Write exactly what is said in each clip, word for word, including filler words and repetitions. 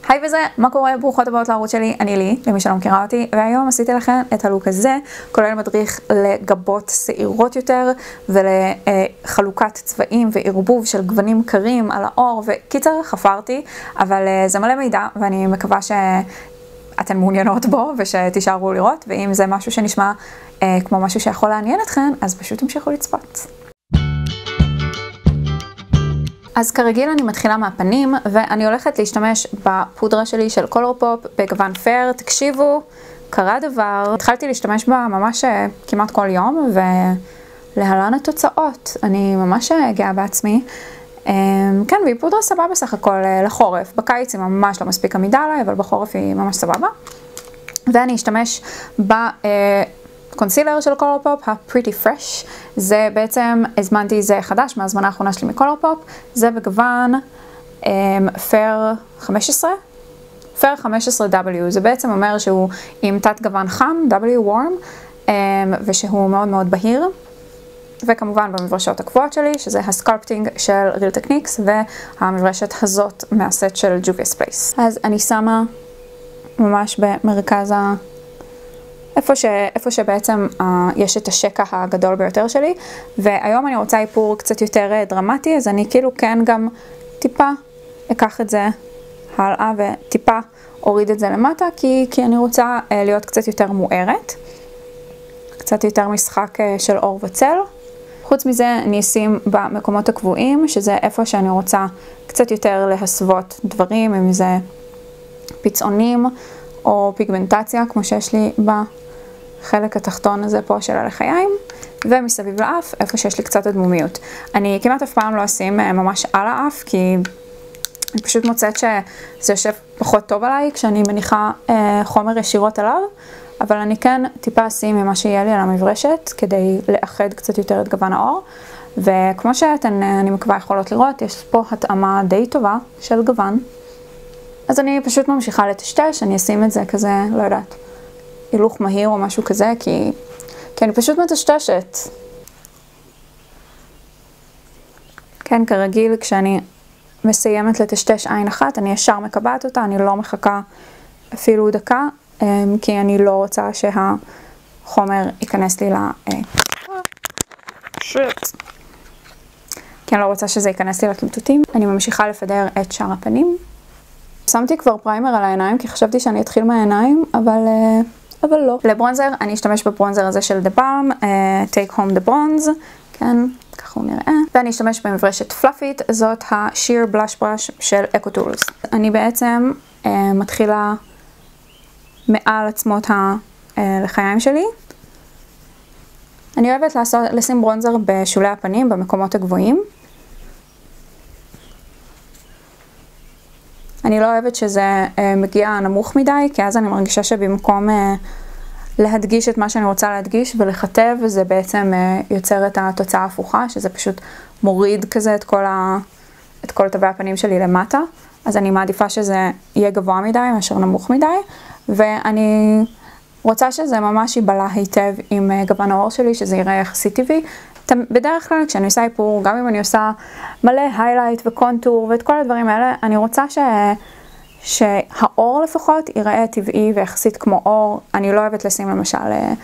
היי וזה, מה קורה? ברוכות הבאות לערוץ שלי, אני לי, למי שלא מכירה אותי, והיום עשיתי לכם את הלוק הזה, כולל מדריך לגבות שעירות יותר, ולחלוקת צבעים וערבוב של גוונים קרים על האור, וקיצר חפרתי, אבל זה מלא מידע, ואני מקווה שאתן מעוניינות בו, ושתישארו לראות, ואם זה משהו שנשמע אה, כמו משהו שיכול לעניין אתכן, אז פשוט תמשיכו לצפות. אז כרגיל אני מתחילה מהפנים, ואני הולכת להשתמש בפודרה שלי של קולור פופ בגוון פייר. תקשיבו, קרה דבר, התחלתי להשתמש בה ממש כמעט כל יום, ולהלן התוצאות. אני ממש גאה בעצמי. כן, והיא פודרה סבבה בסך הכל לחורף. בקיץ היא ממש לא מספיק עמידה עליי, אבל בחורף היא ממש סבבה. ואני אשתמש ב... קונסילר של קולור פופ, ה-Pretty Fresh, זה בעצם, הזמנתי זה חדש מהזמנה האחרונה שלי מקולור פופ, זה בגוון um, Fair חמש עשרה, Fair חמש עשרה W, זה בעצם אומר שהוא עם תת גוון חם, W warm, um, ושהוא מאוד מאוד בהיר, וכמובן במברשות הקבועות שלי, שזה הסקולפטינג של Real Techniques, והמברשת הזאת מהסט של Juvia's Place. אז אני שמה ממש במרכז ה... איפה, ש, איפה שבעצם uh, יש את השקע הגדול ביותר שלי, והיום אני רוצה איפור קצת יותר uh, דרמטי, אז אני כאילו כן גם טיפה אקח את זה הלאה וטיפה אוריד את זה למטה, כי, כי אני רוצה uh, להיות קצת יותר מוארת, קצת יותר משחק uh, של אור וצל. חוץ מזה אני אשים במקומות הקבועים, שזה איפה שאני רוצה קצת יותר להסוות דברים, אם זה פצעונים או פיגמנטציה, כמו שיש לי בחלק התחתון הזה פה של הלחיים, ומסביב לאף, איפה שיש לי קצת אדמומיות. אני כמעט אף פעם לא אשים ממש על האף, כי אני פשוט מוצאת שזה יושב פחות טוב עליי, כשאני מניחה אה, חומר ישירות עליו, אבל אני כן טיפה אשים ממה שיהיה לי על המברשת, כדי לאחד קצת יותר את גוון האור, וכמו שאתן, אני מקווה יכולות לראות, יש פה התאמה די טובה של גוון. אז אני פשוט ממשיכה לטשטש, אני אשים את זה כזה, לא יודעת, הילוך מהיר או משהו כזה, כי, כי אני פשוט מטשטשת. כן, כרגיל, כשאני מסיימת לטשטש עין אחת, אני ישר מקבעת אותה, אני לא מחכה אפילו דקה, כי אני לא רוצה שהחומר ייכנס לי ל... שיט. כי אני לא רוצה שזה ייכנס לי לקמטוטים. אני ממשיכה לפדר את שאר הפנים. שמתי כבר פריימר על העיניים, כי חשבתי שאני אתחיל מהעיניים, אבל, אבל לא. לברונזר, אני אשתמש בברונזר הזה של The Balm, uh, Take Home the Bronze, כן, ככה הוא נראה. ואני אשתמש במברשת פלאפית, זאת ה-Sheer Blush Brush של EcoTools. אני בעצם uh, מתחילה מעל עצמות הלחיים שלי. אני אוהבת לעשות, לשים ברונזר בשולי הפנים, במקומות הגבוהים. אני לא אוהבת שזה uh, מגיע נמוך מדי, כי אז אני מרגישה שבמקום uh, להדגיש את מה שאני רוצה להדגיש ולכתב, זה בעצם uh, יוצר את התוצאה ההפוכה, שזה פשוט מוריד כזה את כל, ה... את כל תווי הפנים שלי למטה. אז אני מעדיפה שזה יהיה גבוה מדי, מאשר נמוך מדי, ואני רוצה שזה ממש ייבלע היטב עם uh, גוון האור שלי, שזה יראה יחסית טבעי. בדרך כלל כשאני עושה איפור, גם אם אני עושה מלא היילייט וקונטור ואת כל הדברים האלה, אני רוצה ש... שהאור לפחות ייראה טבעי ויחסית כמו אור. אני לא אוהבת לשים למשל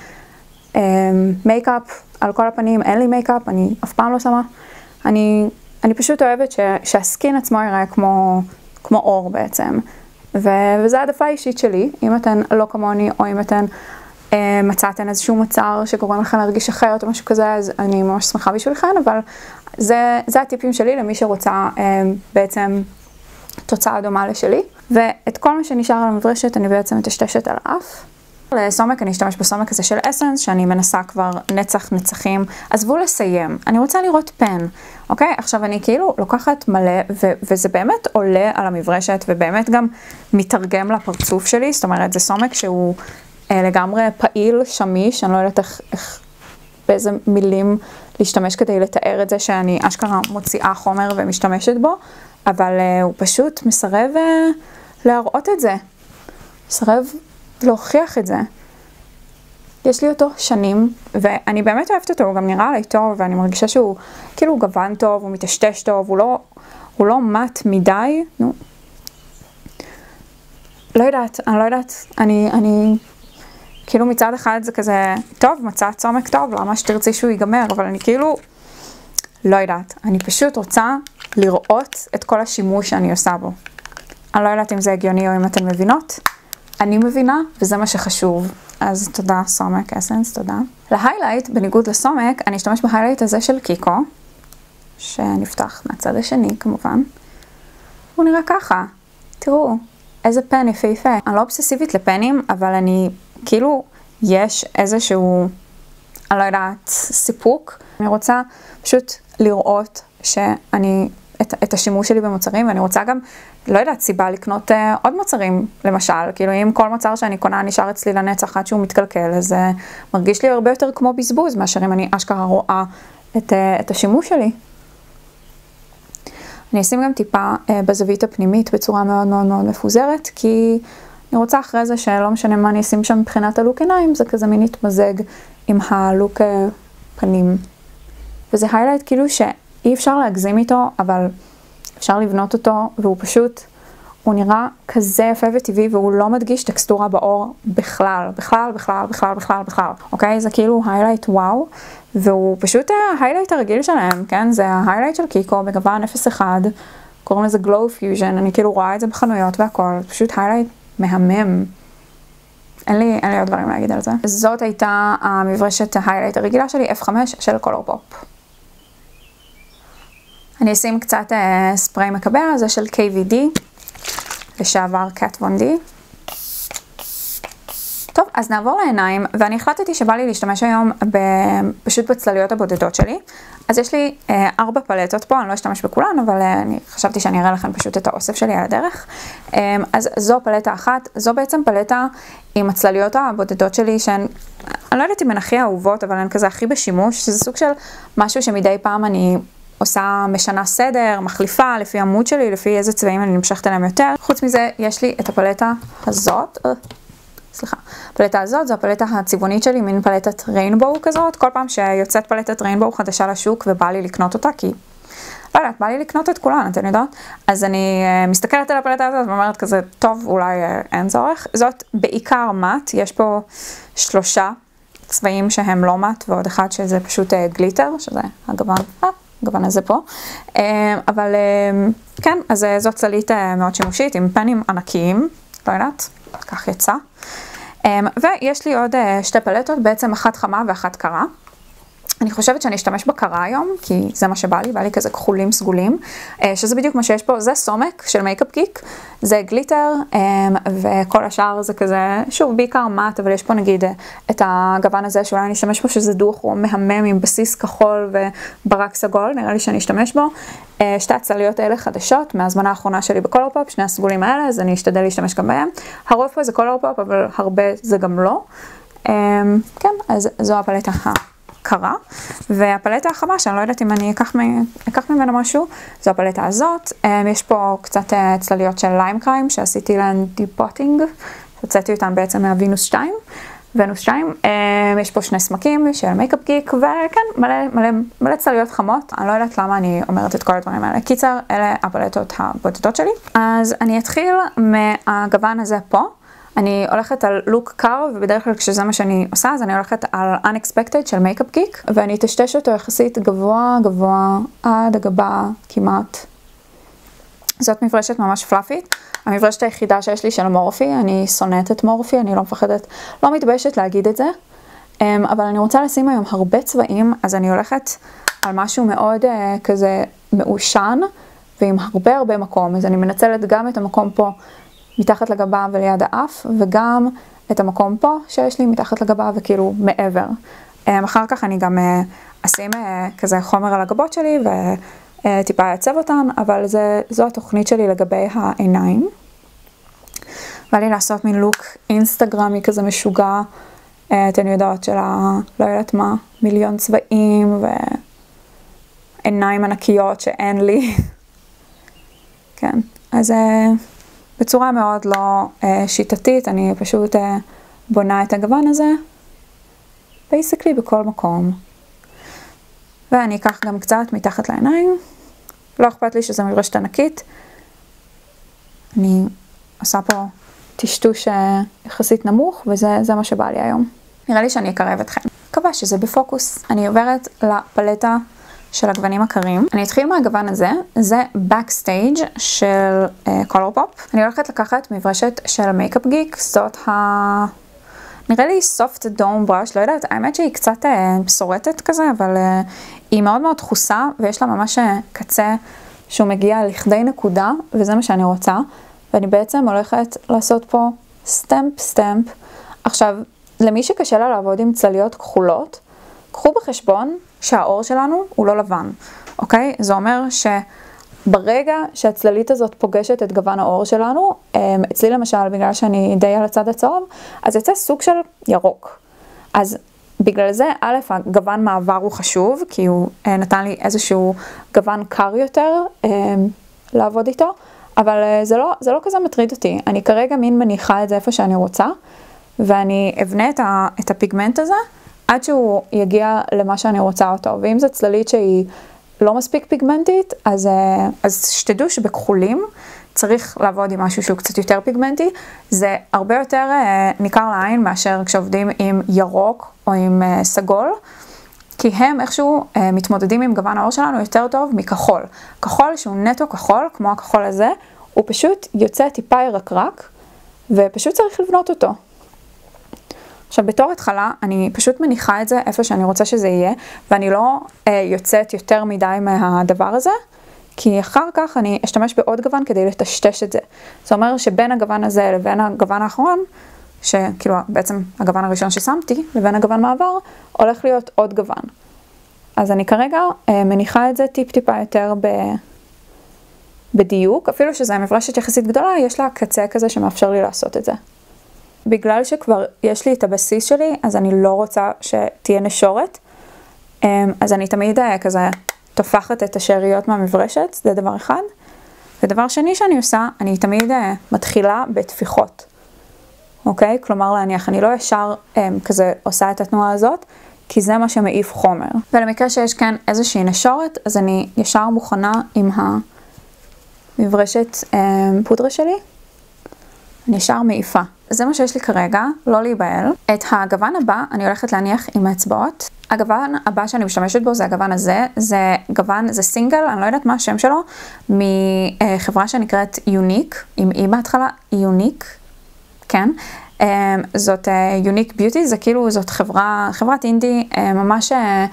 מייקאפ על כל הפנים, אין לי מייקאפ, אני אף פעם לא שמה. אני, אני פשוט אוהבת ש... שהסקין עצמו ייראה כמו, כמו אור בעצם. ו... וזה העדפה האישית שלי, אם אתן לא כמוני או אם אתן מצאתן איזשהו מוצר שגורם לכם להרגיש אחרת או משהו כזה, אז אני ממש שמחה בשבילכן, אבל זה, זה הטיפים שלי למי שרוצה בעצם תוצאה דומה לשלי. ואת כל מה שנשאר על המברשת אני בעצם מטשטשת על האף. לסומק אני אשתמש בסומק הזה של אסנס, שאני מנסה כבר נצח נצחים. עזבו לסיים, אני רוצה לראות פן, אוקיי? עכשיו אני כאילו לוקחת מלא, ו- וזה באמת עולה על המברשת, ובאמת גם מתרגם לפרצוף שלי, זאת אומרת, זה סומק שהוא לגמרי פעיל, שמיש, אני לא יודעת איך, איך, באיזה מילים להשתמש כדי לתאר את זה שאני אשכרה מוציאה חומר ומשתמשת בו, אבל uh, הוא פשוט מסרב uh, להראות את זה, מסרב להוכיח את זה. יש לי אותו שנים, ואני באמת אוהבת אותו, הוא גם נראה עליי טוב, ואני מרגישה שהוא כאילו גוון טוב, הוא מתשטש טוב, הוא לא, הוא לא מת מדי, נו. לא יודעת, אני לא יודעת, אני, אני, כאילו מצד אחד זה כזה, טוב, מצאת צומק טוב, למה שתרצי שהוא ייגמר, אבל אני כאילו, לא יודעת, אני פשוט רוצה לראות את כל השימוש שאני עושה בו. אני לא יודעת אם זה הגיוני או אם אתן מבינות, אני מבינה, וזה מה שחשוב. אז תודה, סומק אסנס, תודה. להיילייט, בניגוד לסומק, אני אשתמש בהיילייט הזה של קיקו, שנפתח מהצד השני כמובן. הוא נראה ככה, תראו, איזה פן יפהפה. אני לא אובססיבית לפנים, אבל אני, כאילו, יש איזשהו, אני לא יודעת, סיפוק. אני רוצה פשוט לראות שאני, את, את השימוש שלי במוצרים, ואני רוצה גם, לא יודעת, סיבה לקנות uh, עוד מוצרים, למשל. כאילו, אם כל מוצר שאני קונה נשאר אצלי לנצח עד שהוא מתקלקל, אז זה uh, מרגיש לי הרבה יותר כמו בזבוז, מאשר אם אני אשכרה רואה את, uh, את השימוש שלי. אני אשים גם טיפה uh, בזווית הפנימית בצורה מאוד מאוד מאוד מפוזרת, כי אני רוצה אחרי זה שלא משנה מה אני אשים שם מבחינת הלוק עיניים, זה כזה מין יתמזג עם הלוק uh, פנים. וזה היילייט כאילו שאי אפשר להגזים איתו, אבל אפשר לבנות אותו, והוא פשוט, הוא נראה כזה יפה וטבעי, והוא לא מדגיש טקסטורה בעור בכלל, בכלל, בכלל, בכלל, בכלל, בכלל. אוקיי? זה כאילו היילייט וואו, והוא פשוט ההיילייט הרגיל שלהם, כן? זה ההיילייט של קיקו בגוון אפס אחד, קוראים לזה Glow Fusion, אני כאילו רואה את זה בחנויות והכל, פשוט היילייט מהמם. אין לי, אין לי עוד דברים להגיד על זה. זאת הייתה המברשת ההיילייט הרגילה שלי, אף חמש של ColourPop. אני אשים קצת uh, ספרי מקבע, זה של קיי וי די, לשעבר קאט וון די. טוב, אז נעבור לעיניים, ואני החלטתי שבא לי להשתמש היום ב... פשוט בצלליות הבודדות שלי. אז יש לי uh, ארבע פלטות פה, אני לא אשתמש בכולן, אבל uh, אני חשבתי שאני אראה לכם פשוט את האוסף שלי על הדרך. Um, אז זו פלטה אחת, זו בעצם פלטה עם הצלליות הבודדות שלי, שהן, אני לא יודעת אם הן הכי אהובות, אבל הן כזה הכי בשימוש, שזה סוג של משהו שמדי פעם אני עושה משנה סדר, מחליפה לפי עמוד שלי, לפי איזה צבעים אני נמשכת אליהם יותר. חוץ מזה, יש לי את הפלטה הזאת, אה, סליחה, הפלטה הזאת, זו הפלטה הצבעונית שלי, מין פלטת ריינבואו כזאת. כל פעם שיוצאת פלטת ריינבואו חדשה לשוק ובא לי לקנות אותה, כי, לא יודעת, בא לי לקנות את כולן, אתן יודעות? אז אני uh, מסתכלת על הפלטה הזאת ואומרת כזה, טוב, אולי uh, אין צורך. זאת בעיקר מט, יש פה שלושה צבעים שהם לא מט, ועוד אחד שזה פשוט uh, גליטר, שזה הגוון, אה, הגוון הזה פה. Uh, אבל uh, כן, אז uh, זאת צלית uh, מאוד שימושית, עם פנים ענקיים, לא יודעת, כך יצא. Um, ויש לי עוד uh, שתי פלטות, בעצם אחת חמה ואחת קרה. אני חושבת שאני אשתמש בקרה היום, כי זה מה שבא לי, בא לי כזה כחולים סגולים, שזה בדיוק מה שיש פה, זה סומק של מייקאפ גיק, זה גליטר, וכל השאר זה כזה, שוב, בעיקר מט, אבל יש פה נגיד את הגוון הזה, שאולי אני אשתמש בו, שזה דוח או מהמם עם בסיס כחול וברק סגול, נראה לי שאני אשתמש בו. שתי הצליות האלה חדשות, מהזמנה האחרונה שלי בקולורפופ, שני הסגולים האלה, אז אני אשתדל להשתמש גם בהם. הרוב פה זה קולורפופ, אבל הרבה זה גם לא. כן, אז זו הפלטה קרה, והפלטה החמה, שאני לא יודעת אם אני אקח, מ... אקח ממנו משהו, זו הפלטה הזאת. יש פה קצת צלליות של ליים קריים, שעשיתי להן דיפוטינג, הוצאתי אותן בעצם מהוינוס שתיים, וינוס שתיים, יש פה שני סמקים של מייקאפ גיק, וכן, מלא, מלא, מלא צלליות חמות, אני לא יודעת למה אני אומרת את כל הדברים האלה. קיצר, אלה הפלטות הבודדות שלי. אז אני אתחיל מהגוון הזה פה, אני הולכת על לוק קר, ובדרך כלל כשזה מה שאני עושה, אז אני הולכת על Unexpected של מייקאפ גיק, ואני אטשטש אותו יחסית גבוה גבוה עד הגבה כמעט. זאת מברשת ממש פלאפית, המברשת היחידה שיש לי של מורפי, אני שונאת את מורפי, אני לא מפחדת, לא מתביישת להגיד את זה, אבל אני רוצה לשים היום הרבה צבעים, אז אני הולכת על משהו מאוד uh, כזה מעושן, ועם הרבה הרבה מקום, אז אני מנצלת גם את המקום פה, מתחת לגבה וליד האף, וגם את המקום פה שיש לי מתחת לגבה וכאילו מעבר. אחר כך אני גם אשים כזה חומר על הגבות שלי וטיפה אעצב אותן, אבל זה, זו התוכנית שלי לגבי העיניים. בא לי לעשות מין לוק אינסטגרמי כזה משוגע, אתן יודעות של ה... לא יודעת מה, מיליון צבעים ועיניים ענקיות שאין לי. כן, אז... בצורה מאוד לא uh, שיטתית, אני פשוט uh, בונה את הגוון הזה, basically בכל מקום. ואני אקח גם קצת מתחת לעיניים, לא אכפת לי שזה מברשת ענקית. אני עושה פה טשטוש יחסית נמוך, וזה זה מה שבא לי היום. נראה לי שאני אקרב אתכם. מקווה שזה בפוקוס. אני עוברת לפלטה של הגוונים הקרים. אני אתחיל מהגוון הזה, זה Backstage של uh, ColourPop. אני הולכת לקחת מברשת של מייקאפ גיק, זאת ה... נראה לי Soft Dome Brush, לא יודעת, האמת שהיא קצת uh, שורטת כזה, אבל uh, היא מאוד מאוד דחוסה, ויש לה ממש uh, קצה שהוא מגיע לכדי נקודה, וזה מה שאני רוצה. ואני בעצם הולכת לעשות פה סטמפ סטמפ. עכשיו, למי שקשה לה לעבוד עם צליות כחולות, קחו בחשבון שהאור שלנו הוא לא לבן, אוקיי? זה אומר שברגע שהצללית הזאת פוגשת את גוון האור שלנו, אצלי למשל, בגלל שאני די על הצד הצהוב, אז יצא סוג של ירוק. אז בגלל זה, א', הגוון מעבר הוא חשוב, כי הוא נתן לי איזשהו גוון קר יותר לעבוד איתו, אבל זה לא, זה לא כזה מטריד אותי. אני כרגע מין מניחה את זה איפה שאני רוצה, ואני אבנה את, ה, את הפיגמנט הזה, עד שהוא יגיע למה שאני רוצה אותו. ואם זו צללית שהיא לא מספיק פיגמנטית, אז, אז שתדעו שבכחולים צריך לעבוד עם משהו שהוא קצת יותר פיגמנטי. זה הרבה יותר ניכר לעין מאשר כשעובדים עם ירוק או עם סגול, כי הם איכשהו מתמודדים עם גוון האור שלנו יותר טוב מכחול. כחול שהוא נטו כחול, כמו הכחול הזה, הוא פשוט יוצא טיפה ירקרק, ופשוט צריך לבנות אותו. עכשיו, בתור התחלה, אני פשוט מניחה את זה איפה שאני רוצה שזה יהיה, ואני לא אה, יוצאת יותר מדי מהדבר הזה, כי אחר כך אני אשתמש בעוד גוון כדי לטשטש את זה. זאת אומרת שבין הגוון הזה לבין הגוון האחרון, שכאילו בעצם הגוון הראשון ששמתי, לבין הגוון מעבר, הולך להיות עוד גוון. אז אני כרגע אה, מניחה את זה טיפ טיפה יותר ב... בדיוק, אפילו שזה מברשת יחסית גדולה, יש לה קצה כזה שמאפשר לי לעשות את זה. בגלל שכבר יש לי את הבסיס שלי, אז אני לא רוצה שתהיה נשורת, אז אני תמיד כזה תופחת את השאריות מהמברשת, זה דבר אחד. ודבר שני שאני עושה, אני תמיד מתחילה בתפיחות, אוקיי? כלומר להניח, אני לא ישר כזה עושה את התנועה הזאת, כי זה מה שמעיף חומר. ולמקרה שיש כאן איזושהי נשורת, אז אני ישר מוכנה עם המברשת פודרה שלי, אני ישר מעיפה. זה מה שיש לי כרגע, לא להיבהל. את הגוון הבא אני הולכת להניח עם האצבעות. הגוון הבא שאני משתמשת בו זה הגוון הזה, זה גוון, זה סינגל, אני לא יודעת מה השם שלו, מחברה שנקראת יוניק, עם אי בהתחלה, יוניק, כן. זאת יוניק ביוטי, זה כאילו, זאת חברה, חברת אינדי ממש,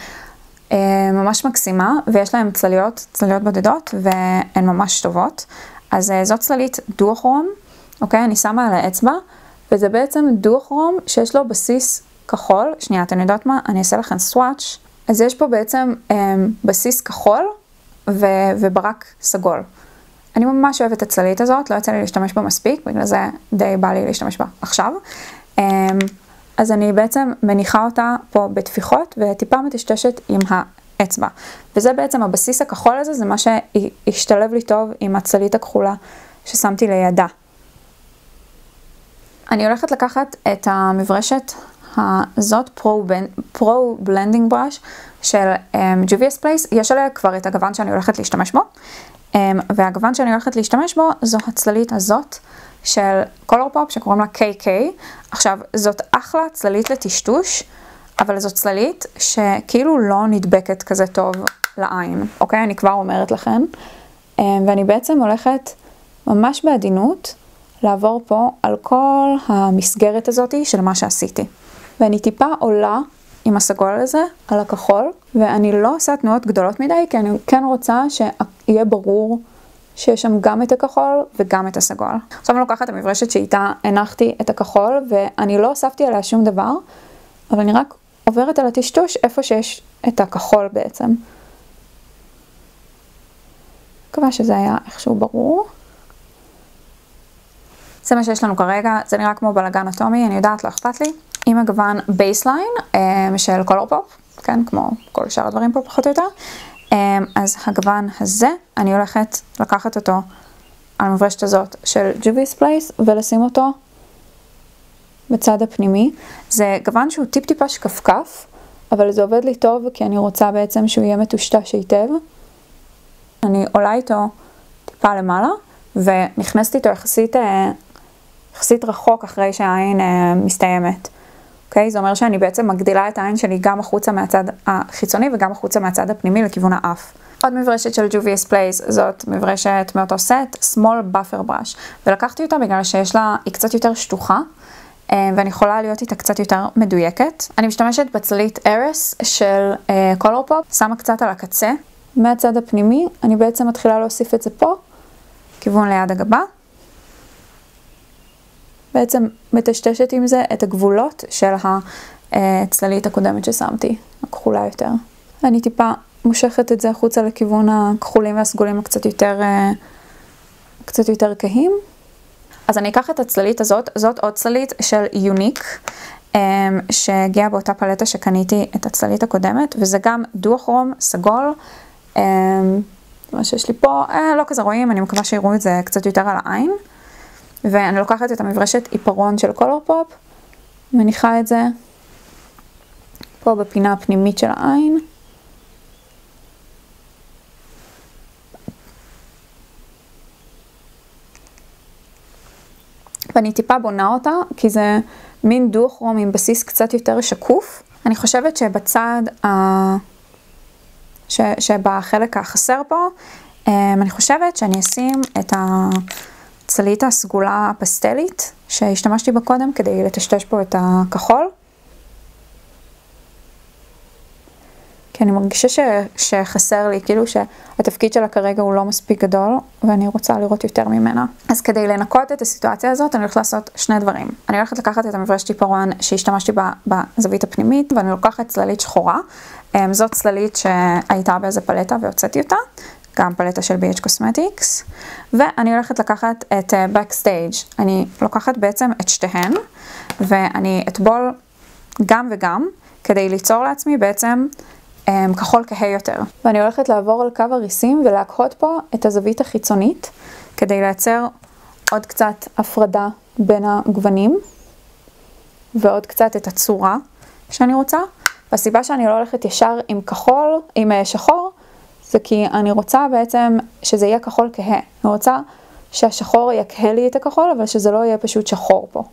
ממש מקסימה, ויש להם צלליות, צלליות בודדות, והן ממש טובות. אז זאת צללית דו-כרום, אוקיי, אני שמה על האצבע, וזה בעצם דו-כרום שיש לו בסיס כחול. שנייה, אתן יודעות מה? אני אעשה לכם סוואץ'. אז יש פה בעצם הם, בסיס כחול ו, וברק סגול. אני ממש אוהבת את הצללית הזאת, לא יצא לי להשתמש בה מספיק, בגלל זה די בא לי להשתמש בה עכשיו. הם, אז אני בעצם מניחה אותה פה בתפיחות, וטיפה מטשטשת עם האצבע. וזה בעצם הבסיס הכחול הזה, זה מה שהשתלב לי טוב עם הצללית הכחולה ששמתי לידה. אני הולכת לקחת את המברשת הזאת, פרו בלנדינג בראש של ג'וביאס פלייס. יש עליה כבר את הגוון שאני הולכת להשתמש בו, והגוון שאני הולכת להשתמש בו זו הצללית הזאת של ColourPop שקוראים לה קיי קיי. עכשיו, זאת אחלה צללית לטשטוש, אבל זאת צללית שכאילו לא נדבקת כזה טוב לעין, אוקיי? אני כבר אומרת לכם. ואני בעצם הולכת ממש בעדינות לעבור פה על כל המסגרת הזאת של מה שעשיתי. ואני טיפה עולה עם הסגול הזה על הכחול, ואני לא עושה תנועות גדולות מדי, כי אני כן רוצה שיהיה ברור שיש שם גם את הכחול וגם את הסגול. עכשיו אני לוקחת את המברשת שאיתה הנחתי את הכחול, ואני לא הוספתי עליה שום דבר, אבל אני רק עוברת על הטשטוש איפה שיש את הכחול בעצם. מקווה שזה היה איכשהו ברור. זה מה שיש לנו כרגע, זה נראה כמו בלגן אטומי, אני יודעת, לא אכפת לי. עם הגוון בייסליין של ColourPop, כן, כמו כל שאר הדברים פה פחות או יותר. אז הגוון הזה, אני הולכת לקחת אותו על המברשת הזאת של ג'וביאס פלייס, ולשים אותו בצד הפנימי. זה גוון שהוא טיפ טיפה שקפקף, אבל זה עובד לי טוב, כי אני רוצה בעצם שהוא יהיה מטושטש היטב. אני עולה איתו טיפה למעלה, ונכנסת איתו יחסית, יחסית רחוק אחרי שהעין אה, מסתיימת. אוקיי? זה אומר שאני בעצם מגדילה את העין שלי גם החוצה מהצד החיצוני וגם החוצה מהצד הפנימי לכיוון האף. עוד מברשת של Juvia's Place, זאת מברשת מאותו סט, Small Buffer Brush, ולקחתי אותה בגלל שיש לה, היא קצת יותר שטוחה, ואני יכולה להיות איתה קצת יותר מדויקת. אני משתמשת בצלית ארס של קולור פופ, שמה קצת על הקצה מהצד הפנימי, אני בעצם מתחילה להוסיף את זה פה, כיוון ליד הגבה. בעצם מטשטשת עם זה את הגבולות של הצללית הקודמת ששמתי, הכחולה יותר. אני טיפה מושכת את זה החוצה לכיוון הכחולים והסגולים הקצת יותר, קצת יותר כהים. אז אני אקח את הצללית הזאת, זאת עוד צללית של יוניק, שהגיעה באותה פלטה שקניתי את הצללית הקודמת, וזה גם דו-כרום סגול, מה שיש לי פה, לא כזה רואים, אני מקווה שיראו את זה קצת יותר על העין. ואני לוקחת את המברשת עיפרון של קולור פופ, מניחה את זה פה בפינה הפנימית של העין. ואני טיפה בונה אותה, כי זה מין דו-כרום עם בסיס קצת יותר שקוף. אני חושבת שבצד, ה... ש... שבחלק החסר פה, אני חושבת שאני אשים את הצללית הסגולה הפסטלית, שהשתמשתי בה קודם כדי לטשטש פה את הכחול. כי אני מרגישה ש... שחסר לי, כאילו שהתפקיד שלה כרגע הוא לא מספיק גדול, ואני רוצה לראות יותר ממנה. אז כדי לנקות את הסיטואציה הזאת, אני הולכת לעשות שני דברים. אני הולכת לקחת את המברשת עיפרון שהשתמשתי בה בזווית הפנימית, ואני לוקחת צללית שחורה. זאת צללית שהייתה באיזה פלטה והוצאתי אותה, גם פלטה של בי אייץ' Cosmetics, ואני הולכת לקחת את Backstage. אני לוקחת בעצם את שתיהן, ואני אטבול גם וגם, כדי ליצור לעצמי בעצם כחול כהה יותר. ואני הולכת לעבור על קו הריסים ולהקהות פה את הזווית החיצונית, כדי לייצר עוד קצת הפרדה בין הגוונים, ועוד קצת את הצורה שאני רוצה. והסיבה שאני לא הולכת ישר עם כחול, עם שחור, זה כי אני רוצה בעצם שזה יהיה כחול כהה. אני רוצה שהשחור יקהה לי את הכחול, אבל שזה לא יהיה פשוט שחור פה.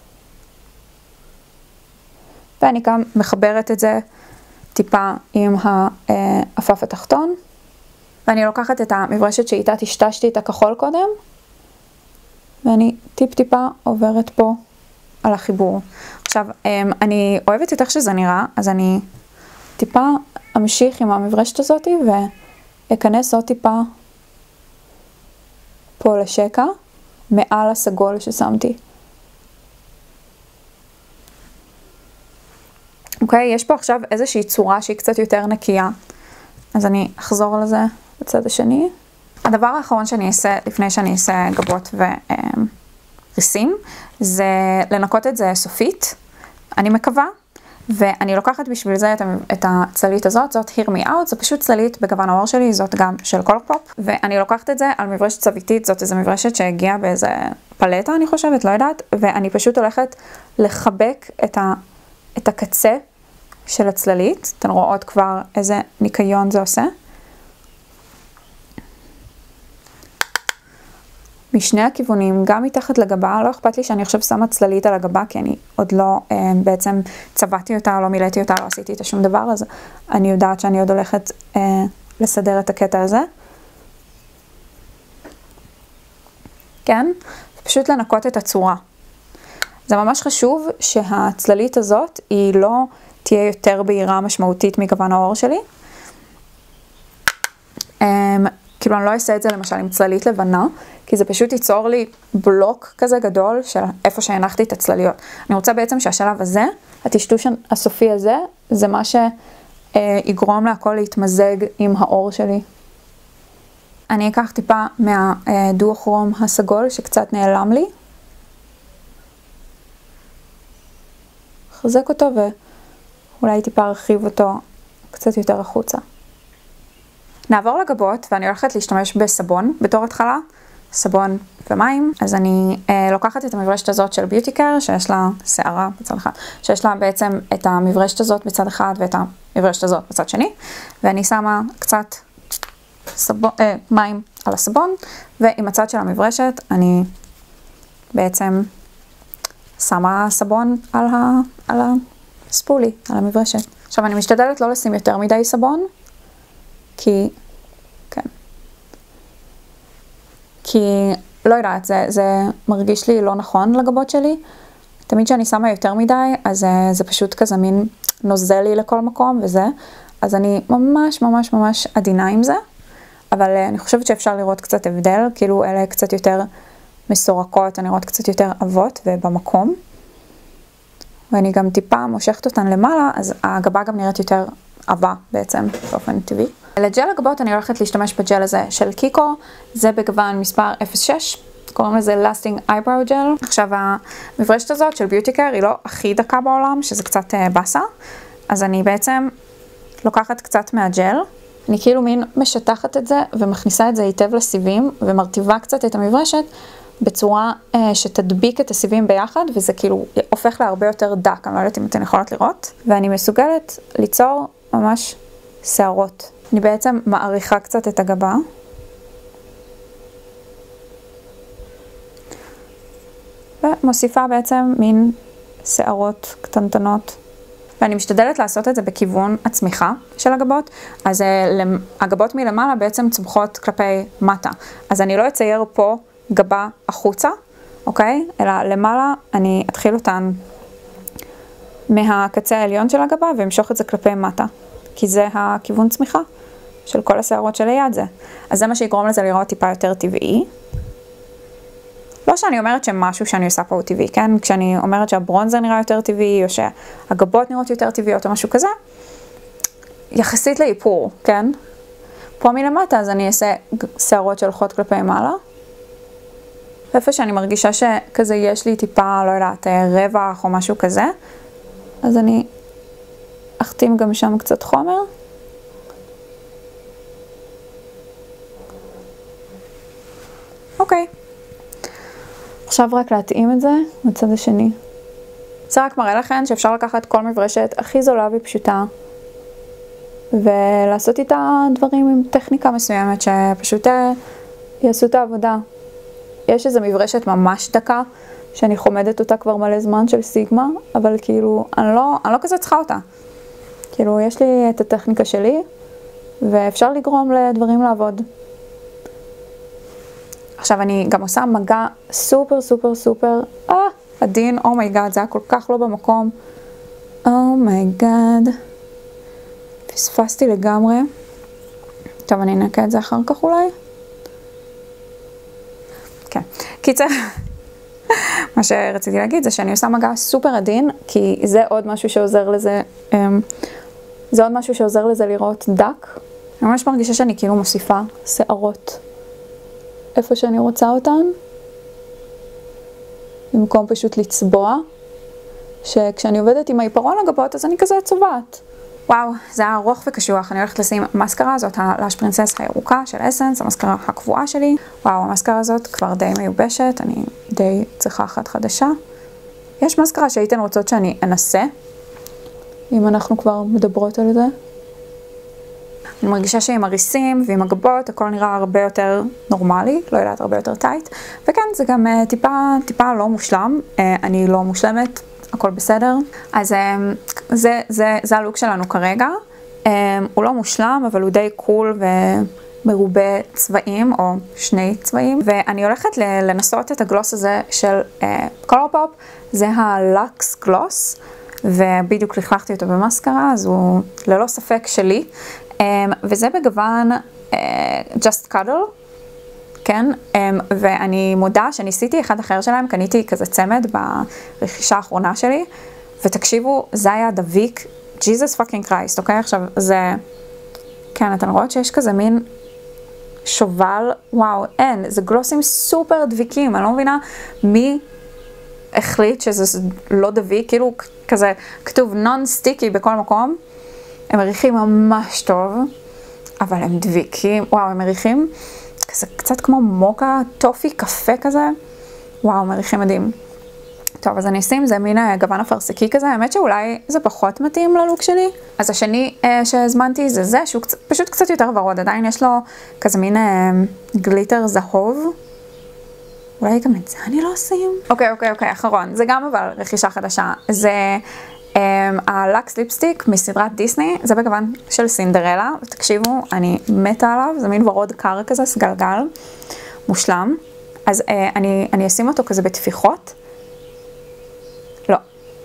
ואני גם מחברת את זה טיפה עם האפף התחתון, ואני לוקחת את המברשת שאיתה טשטשתי את הכחול קודם, ואני טיפ טיפה עוברת פה על החיבור. עכשיו, אני אוהבת את איך שזה נראה, אז אני טיפה אמשיך עם המברשת הזאת, ואכנס עוד טיפה פה לשקע, מעל הסגול ששמתי. אוקיי, יש פה עכשיו איזושהי צורה שהיא קצת יותר נקייה, אז אני אחזור לזה בצד השני. הדבר האחרון שאני אעשה לפני שאני אעשה גבות וריסים, זה לנקות את זה סופית, אני מקווה, ואני לוקחת בשביל זה את הצללית הזאת, זאת Hear Me Out, זו פשוט צללית בגוון העור שלי, זאת גם של קולור פופ, ואני לוקחת את זה על מברשת צביתית, זאת איזו מברשת שהגיעה באיזה פלטה, אני חושבת, לא יודעת, ואני פשוט הולכת לחבק את ה... את הקצה של הצללית. אתן רואות כבר איזה ניקיון זה עושה. משני הכיוונים, גם מתחת לגבה, לא אכפת לי שאני עכשיו שמה צללית על הגבה, כי אני עוד לא אה, בעצם צבעתי אותה, לא מילאתי אותה, לא עשיתי איתה שום דבר, אז אני יודעת שאני עוד הולכת אה, לסדר את הקטע הזה. כן? פשוט לנקות את הצורה. זה ממש חשוב שהצללית הזאת היא לא תהיה יותר בהירה משמעותית מגוון העור שלי. כאילו אני לא אעשה את זה למשל עם צללית לבנה, כי זה פשוט ייצור לי בלוק כזה גדול של איפה שהנחתי את הצלליות. אני רוצה בעצם שהשלב הזה, הטשטוש הסופי הזה, זה מה שיגרום להכל להתמזג עם העור שלי. אני אקח טיפה מהדו-כרום הסגול שקצת נעלם לי. חזק אותו ואולי טיפה ארחיב אותו קצת יותר החוצה. נעבור לגבות, ואני הולכת להשתמש בסבון בתור התחלה, סבון ומים. אז אני אה, לוקחת את המברשת הזאת של ביוטיקר, שיש לה שערה בצד אחד, שיש לה בעצם את המברשת הזאת בצד אחד ואת המברשת הזאת בצד שני, ואני שמה קצת סבון, אה, מים על הסבון, ועם הצד של המברשת אני בעצם שמה סבון על, ה, על הספולי, על המברשת. עכשיו אני משתדלת לא לשים יותר מדי סבון, כי, כן, כי לא יודעת, זה, זה מרגיש לי לא נכון לגבות שלי. תמיד שאני שמה יותר מדי, אז זה, זה פשוט כזה מין נוזל לי לכל מקום וזה. אז אני ממש ממש ממש עדינה עם זה. אבל אני חושבת שאפשר לראות קצת הבדל, כאילו אלה קצת יותר מסורקות, הנראות קצת יותר עבות ובמקום. ואני גם טיפה מושכת אותן למעלה, אז הגבה גם נראית יותר עבה בעצם, באופן טבעי. לג'ל הגבות אני הולכת להשתמש בג'ל הזה של קיקו, זה בגוון מספר אפס שש, קוראים לזה Lasting Eyebrow Gel. עכשיו המברשת הזאת של ביוטי קר היא לא הכי דקה בעולם, שזה קצת uh, בסה, אז אני בעצם לוקחת קצת מהג'ל, אני כאילו מין משטחת את זה ומכניסה את זה היטב לסיבים ומרטיבה קצת את המברשת בצורה uh, שתדביק את הסיבים ביחד, וזה כאילו הופך להרבה יותר דק, אני לא יודעת אם אתן יכולות לראות, ואני מסוגלת ליצור ממש שערות. אני בעצם מעריכה קצת את הגבה. ומוסיפה בעצם מין שערות קטנטנות. ואני משתדלת לעשות את זה בכיוון הצמיחה של הגבות. אז הגבות מלמעלה בעצם צומחות כלפי מטה. אז אני לא אצייר פה גבה החוצה, אוקיי? אלא למעלה אני אתחיל אותן מהקצה העליון של הגבה ואמשוך את זה כלפי מטה. כי זה הכיוון צמיחה של כל השערות שליד זה. אז זה מה שיגרום לזה לראות טיפה יותר טבעי. לא שאני אומרת שמשהו שאני עושה פה הוא טבעי, כן? כשאני אומרת שהברונזר נראה יותר טבעי, או שהגבות נראות יותר טבעיות או משהו כזה, יחסית לאיפור, כן? פה מלמטה אז אני אעשה שערות שהולכות כלפי מעלה. ואיפה שאני מרגישה שכזה יש לי טיפה, לא יודעת, רווח או משהו כזה, אז אני אחתים גם שם קצת חומר. אוקיי. עכשיו רק להתאים את זה בצד השני. זה רק מראה לכם שאפשר לקחת כל מברשת הכי זולה ופשוטה ולעשות איתה דברים עם טכניקה מסוימת שפשוט יעשו את העבודה. יש איזו מברשת ממש דקה שאני חומדת אותה כבר מלא זמן של סיגמה, אבל כאילו אני לא, אני לא כזה צריכה אותה. כאילו יש לי את הטכניקה שלי ואפשר לגרום לדברים לעבוד. עכשיו אני גם עושה מגע סופר סופר סופר, אה, עדין, אומייגאד, זה היה כל כך לא במקום. אומייגאד. פספסתי לגמרי. טוב, אני אנקה את זה אחר כך אולי. כן, קיצר, מה שרציתי להגיד זה שאני עושה מגע סופר עדין, כי זה עוד משהו שעוזר לזה, זה עוד משהו שעוזר לזה לראות דק. אני ממש מרגישה שאני כאילו מוסיפה שערות. איפה שאני רוצה אותן, במקום פשוט לצבוע, שכשאני עובדת עם העיפרון הגבות, אז אני כזה צובעת. וואו, זה היה ארוך וקשוח. אני הולכת לשים מסקרה הזאת, הלאש פרינסס הירוקה של אסנס, המסקרה הקבועה שלי. וואו, המסקרה הזאת כבר די מיובשת, אני די צריכה אחת חדשה. יש מסקרה שהייתן רוצות שאני אנסה, אם אנחנו כבר מדברות על זה. אני מרגישה שעם הריסים ועם הגבות הכל נראה הרבה יותר נורמלי, לא יודעת, הרבה יותר טייט. וכן, זה גם uh, טיפה, טיפה לא מושלם, uh, אני לא מושלמת, הכל בסדר. אז uh, זה, זה, זה הלוק שלנו כרגע. Uh, הוא לא מושלם, אבל הוא די קול ומרובה צבעים, או שני צבעים. ואני הולכת לנסות את הגלוס הזה של uh, קולורפופ, זה הלקס גלוס, ובדיוק לכלכתי אותו במסקרה, אז הוא ללא ספק שלי. Um, וזה בגוון uh, Just Cuddle, כן? Um, ואני מודה שניסיתי אחד אחר שלהם, קניתי כזה צמד ברכישה האחרונה שלי, ותקשיבו, זה היה דביק, Jesus fucking Christ, אוקיי? עכשיו, זה, כן, אתן רואות שיש כזה מין שובל, וואו, אין, זה גלוסים סופר דביקים, אני לא מבינה מי החליט שזה לא דביק, כאילו כזה כתוב non-sticky בכל מקום, הם מריחים ממש טוב, אבל הם דביקים, וואו, הם מריחים כזה קצת כמו מוקה, טופי, קפה כזה, וואו, מריחים מדהים. טוב, אז אני אשים, זה מין גוון אפרסקי כזה, האמת שאולי זה פחות מתאים ללוק שלי. אז השני אה, שהזמנתי זה זה, שהוא קצת, פשוט קצת יותר ורוד, עדיין יש לו כזה מין אה, גליטר זהוב, אולי גם את זה אני לא עושים? אוקיי, אוקיי, אוקיי, אחרון. זה גם אבל רכישה חדשה. זה um, הלקס ליפסטיק מסדרת דיסני, זה בגוון של סינדרלה. תקשיבו, אני מתה עליו, זה מין ורוד קר כזה, סגלגל, מושלם. אז uh, אני, אני אשים אותו כזה בתפיחות. לא.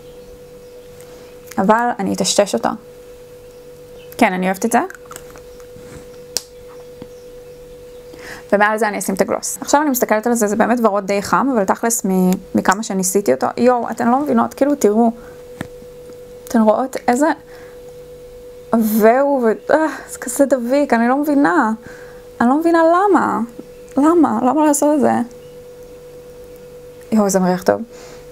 אבל אני אטשטש אותו. כן, אני אוהבת את זה. ומעל זה אני אשים את הגלוס. עכשיו אני מסתכלת על זה, זה באמת ורוד די חם, אבל תכלס מכמה שניסיתי אותו, יואו, אתן לא מבינות, כאילו תראו, אתן רואות איזה והוא, ו... אה, זה כזה דביק, אני לא מבינה, אני לא מבינה למה, למה, למה לעשות את זה? יואו, זה מריח טוב.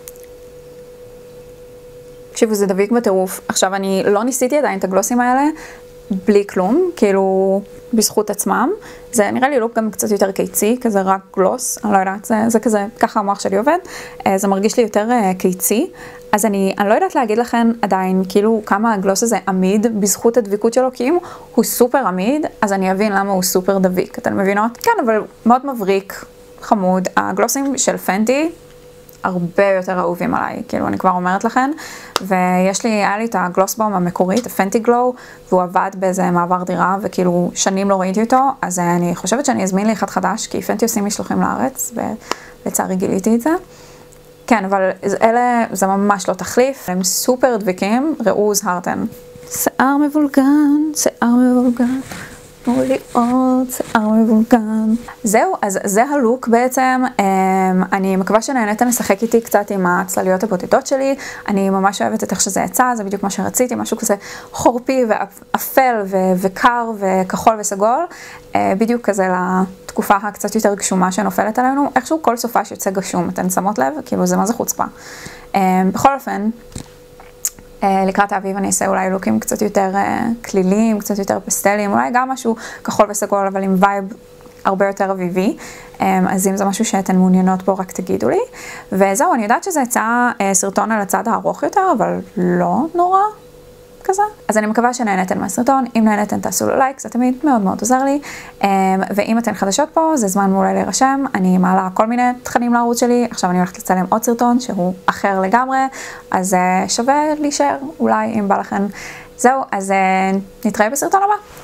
תקשיבו, זה דביק בטירוף. עכשיו, אני לא ניסיתי עדיין את הגלוסים האלה, בלי כלום, כאילו בזכות עצמם. זה נראה לי לוק גם קצת יותר קיצי, כזה רק גלוס, אני לא יודעת, זה, זה כזה, ככה המוח שלי עובד. זה מרגיש לי יותר קיצי, אז אני, אני לא יודעת להגיד לכם עדיין, כאילו כמה הגלוס הזה עמיד בזכות הדביקות שלו, כי אם הוא סופר עמיד, אז אני אבין למה הוא סופר דביק, אתן מבינות? כן, אבל מאוד מבריק, חמוד. הגלוסים של פנטי, הרבה יותר אהובים עליי, כאילו אני כבר אומרת לכם, ויש לי, היה לי את הגלוסבום המקורית, הפנטי גלו, והוא עבד באיזה מעבר דירה, וכאילו שנים לא ראיתי אותו, אז אני חושבת שאני אזמין לי אחד חדש, כי פנטי עושים משלוחים לארץ, ולצערי גיליתי את זה. כן, אבל אלה, זה ממש לא תחליף, הם סופר דביקים, ראו הוזהרתן. שיער מבולגן, שיער מבולגן. תנו לי עוד שיער מבולגן. זהו, אז זה הלוק בעצם. אני מקווה שנהניתם לשחק איתי קצת עם הצלליות הבודדות שלי. אני ממש אוהבת את איך שזה יצא, זה בדיוק מה שרציתי, משהו כזה חורפי ואפל וקר וכחול וסגול. בדיוק כזה לתקופה הקצת יותר גשומה שנופלת עלינו. איכשהו כל סופה שיוצא גשום, אתן שמות לב? כאילו זה מה זה חוצפה. בכל אופן, לקראת האביב אני אעשה אולי לוקים קצת יותר כלילים, קצת יותר פסטלים, אולי גם משהו כחול וסגול, אבל עם וייב הרבה יותר אביבי. אז אם זה משהו שאתן מעוניינות בו, רק תגידו לי. וזהו, אני יודעת שזה יצא סרטון על הצד הארוך יותר, אבל לא נורא כזה. אז אני מקווה שנהנתן מהסרטון. אם נהנתן תעשו לו לייק, זה תמיד מאוד מאוד עוזר לי. ואם אתן חדשות פה, זה זמן מעולה להירשם. אני מעלה כל מיני תכנים לערוץ שלי. עכשיו אני הולכת לצלם עוד סרטון שהוא אחר לגמרי. אז שווה להישאר, אולי אם בא לכם. זהו, אז נתראה בסרטון הבא.